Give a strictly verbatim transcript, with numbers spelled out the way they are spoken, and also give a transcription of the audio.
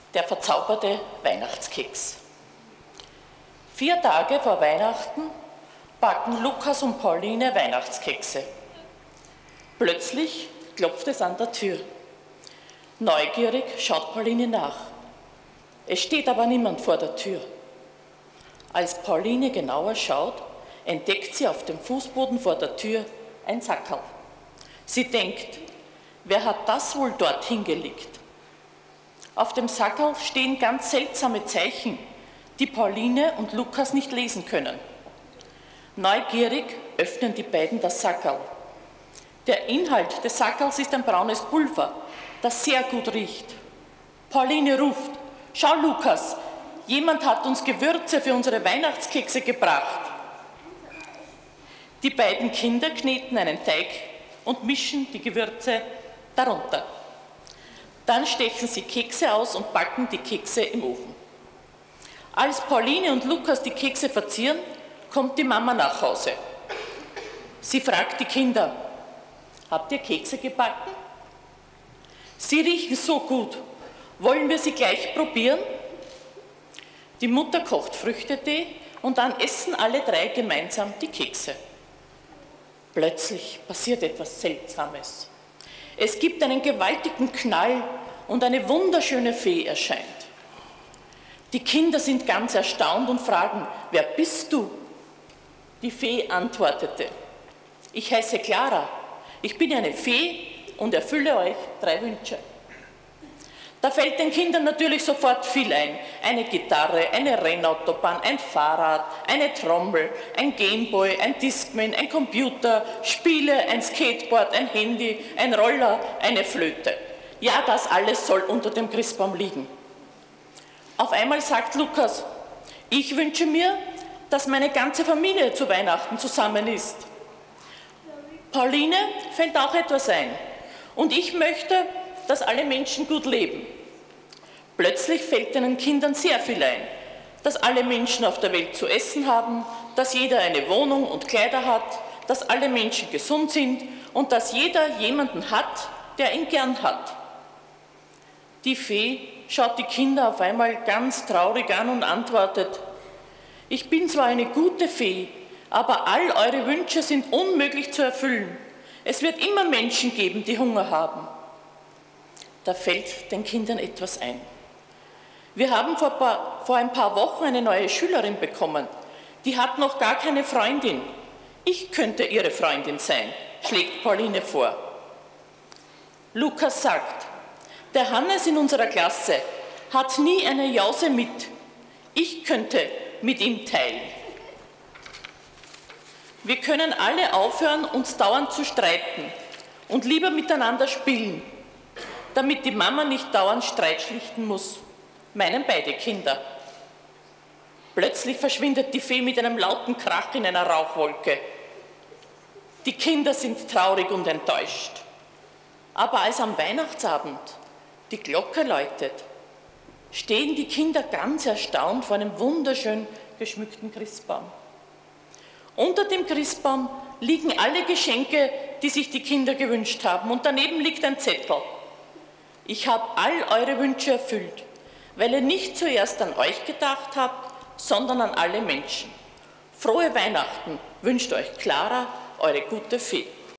Der verzauberte Weihnachtskeks. Vier Tage vor Weihnachten backen Lukas und Pauline Weihnachtskekse. Plötzlich klopft es an der Tür. Neugierig schaut Pauline nach. Es steht aber niemand vor der Tür. Als Pauline genauer schaut, entdeckt sie auf dem Fußboden vor der Tür ein Sackerl. Sie denkt, wer hat das wohl dort hingelegt? Auf dem Sackerl stehen ganz seltsame Zeichen, die Pauline und Lukas nicht lesen können. Neugierig öffnen die beiden das Sackerl. Der Inhalt des Sackerls ist ein braunes Pulver, das sehr gut riecht. Pauline ruft: Schau, Lukas, jemand hat uns Gewürze für unsere Weihnachtskekse gebracht. Die beiden Kinder kneten einen Teig und mischen die Gewürze darunter. Dann stechen sie Kekse aus und backen die Kekse im Ofen. Als Pauline und Lukas die Kekse verzieren, kommt die Mama nach Hause. Sie fragt die Kinder: Habt ihr Kekse gebacken? Sie riechen so gut. Wollen wir sie gleich probieren? Die Mutter kocht Früchtetee und dann essen alle drei gemeinsam die Kekse. Plötzlich passiert etwas Seltsames. Es gibt einen gewaltigen Knall und eine wunderschöne Fee erscheint. Die Kinder sind ganz erstaunt und fragen: Wer bist du? Die Fee antwortete: Ich heiße Clara, ich bin eine Fee und erfülle euch drei Wünsche. Da fällt den Kindern natürlich sofort viel ein. Eine Gitarre, eine Rennautobahn, ein Fahrrad, eine Trommel, ein Gameboy, ein Discman, ein Computer, Spiele, ein Skateboard, ein Handy, ein Roller, eine Flöte. Ja, das alles soll unter dem Christbaum liegen. Auf einmal sagt Lukas: Ich wünsche mir, dass meine ganze Familie zu Weihnachten zusammen ist. Pauline fällt auch etwas ein. Und ich möchte, dass alle Menschen gut leben. Plötzlich fällt den Kindern sehr viel ein, dass alle Menschen auf der Welt zu essen haben, dass jeder eine Wohnung und Kleider hat, dass alle Menschen gesund sind und dass jeder jemanden hat, der ihn gern hat. Die Fee schaut die Kinder auf einmal ganz traurig an und antwortet: Ich bin zwar eine gute Fee, aber all eure Wünsche sind unmöglich zu erfüllen. Es wird immer Menschen geben, die Hunger haben. Da fällt den Kindern etwas ein. Wir haben vor, paar, vor ein paar Wochen eine neue Schülerin bekommen. Die hat noch gar keine Freundin. Ich könnte ihre Freundin sein, schlägt Pauline vor. Lukas sagt: Der Hannes in unserer Klasse hat nie eine Jause mit. Ich könnte mit ihm teilen. Wir können alle aufhören, uns dauernd zu streiten und lieber miteinander spielen, damit die Mama nicht dauernd Streit schlichten muss, meinen beide Kinder. Plötzlich verschwindet die Fee mit einem lauten Krach in einer Rauchwolke. Die Kinder sind traurig und enttäuscht. Aber als am Weihnachtsabend die Glocke läutet, stehen die Kinder ganz erstaunt vor einem wunderschön geschmückten Christbaum. Unter dem Christbaum liegen alle Geschenke, die sich die Kinder gewünscht haben, und daneben liegt ein Zettel: Ich habe all eure Wünsche erfüllt, weil ihr nicht zuerst an euch gedacht habt, sondern an alle Menschen. Frohe Weihnachten wünscht euch Clara, eure gute Fee.